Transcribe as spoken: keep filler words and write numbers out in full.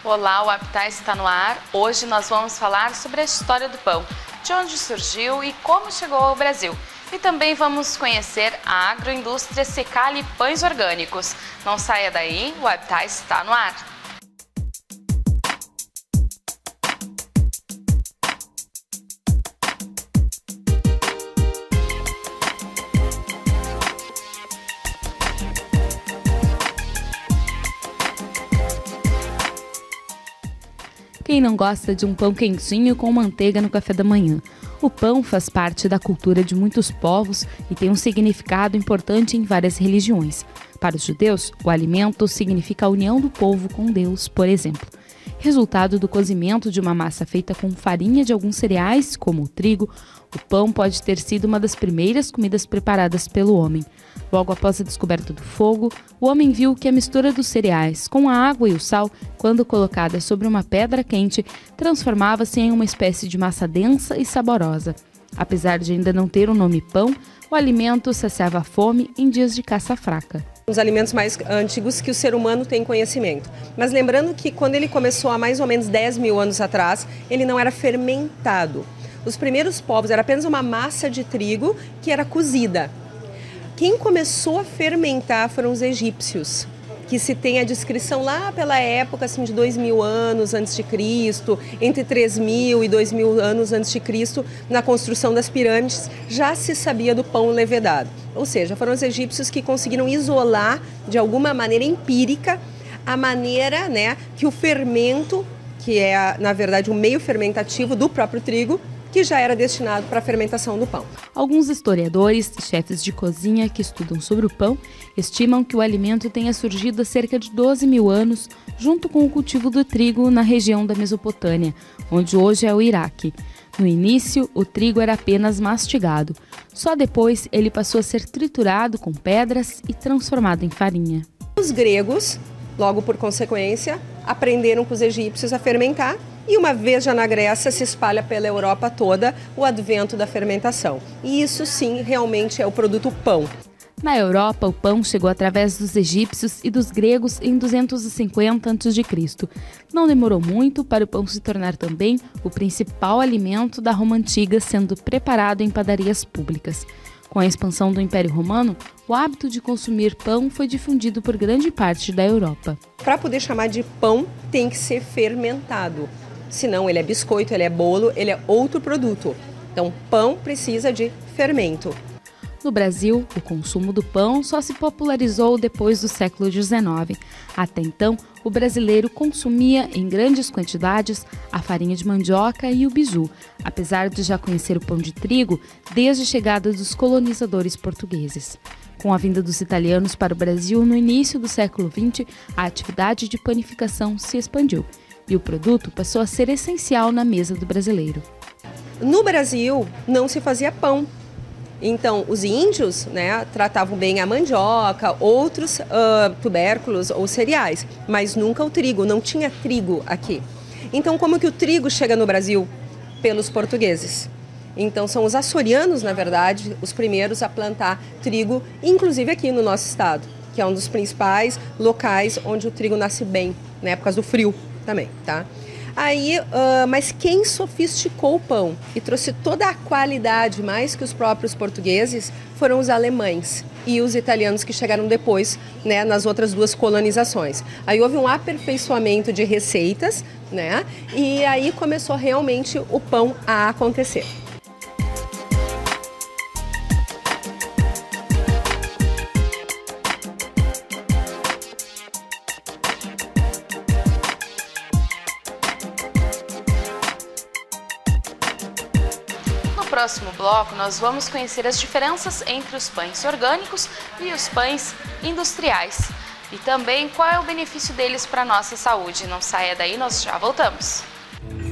Olá, o Aptai está no ar. Hoje nós vamos falar sobre a história do pão, de onde surgiu e como chegou ao Brasil. E também vamos conhecer a agroindústria Secali Pães Orgânicos. Não saia daí, o Aptai está no ar. Quem não gosta de um pão quentinho com manteiga no café da manhã? O pão faz parte da cultura de muitos povos e tem um significado importante em várias religiões. Para os judeus, o alimento significa a união do povo com Deus, por exemplo. Resultado do cozimento de uma massa feita com farinha de alguns cereais, como o trigo, o pão pode ter sido uma das primeiras comidas preparadas pelo homem. Logo após a descoberta do fogo, o homem viu que a mistura dos cereais com a água e o sal, quando colocada sobre uma pedra quente, transformava-se em uma espécie de massa densa e saborosa. Apesar de ainda não ter o nome pão, o alimento saciava a fome em dias de caça fraca. Os alimentos mais antigos que o ser humano tem conhecimento. Mas lembrando que quando ele começou há mais ou menos dez mil anos atrás, ele não era fermentado. Os primeiros povos era apenas uma massa de trigo que era cozida. Quem começou a fermentar foram os egípcios, que se tem a descrição lá pela época assim, de dois mil anos antes de Cristo, entre três mil e dois mil anos antes de Cristo, na construção das pirâmides, já se sabia do pão levedado. Ou seja, foram os egípcios que conseguiram isolar de alguma maneira empírica a maneira, né, que o fermento, que é na verdade um meio fermentativo do próprio trigo, que já era destinado para a fermentação do pão. Alguns historiadores e chefes de cozinha que estudam sobre o pão estimam que o alimento tenha surgido há cerca de doze mil anos, junto com o cultivo do trigo na região da Mesopotâmia, onde hoje é o Iraque. No início, o trigo era apenas mastigado. Só depois ele passou a ser triturado com pedras e transformado em farinha. Os gregos, logo por consequência, aprenderam com os egípcios a fermentar. E uma vez já na Grécia se espalha pela Europa toda o advento da fermentação. E isso sim realmente é o produto pão. Na Europa, o pão chegou através dos egípcios e dos gregos em duzentos e cinquenta antes de Cristo. Não demorou muito para o pão se tornar também o principal alimento da Roma Antiga, sendo preparado em padarias públicas. Com a expansão do Império Romano, o hábito de consumir pão foi difundido por grande parte da Europa. Para poder chamar de pão, tem que ser fermentado. Senão ele é biscoito, ele é bolo, ele é outro produto. Então, pão precisa de fermento. No Brasil, o consumo do pão só se popularizou depois do século dezenove. Até então, o brasileiro consumia em grandes quantidades a farinha de mandioca e o bizu, apesar de já conhecer o pão de trigo desde a chegada dos colonizadores portugueses. Com a vinda dos italianos para o Brasil no início do século vinte, a atividade de panificação se expandiu e o produto passou a ser essencial na mesa do brasileiro. No Brasil, não se fazia pão. Então, os índios, né, tratavam bem a mandioca, outros uh, tubérculos ou cereais, mas nunca o trigo, não tinha trigo aqui. Então, como que o trigo chega no Brasil? Pelos portugueses. Então, são os açorianos, na verdade, os primeiros a plantar trigo, inclusive aqui no nosso estado, que é um dos principais locais onde o trigo nasce bem, né, por causa do frio também, tá? Aí, uh, mas quem sofisticou o pão e trouxe toda a qualidade, mais que os próprios portugueses, foram os alemães e os italianos que chegaram depois, né, nas outras duas colonizações. Aí houve um aperfeiçoamento de receitas, né, e aí começou realmente o pão a acontecer. No próximo bloco, nós vamos conhecer as diferenças entre os pães orgânicos e os pães industriais. E também qual é o benefício deles para a nossa saúde. Não saia daí, nós já voltamos.